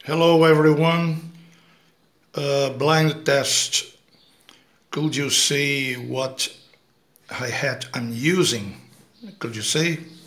Hello everyone. Blind test. Could you see what hi-hat I'm using? Could you see?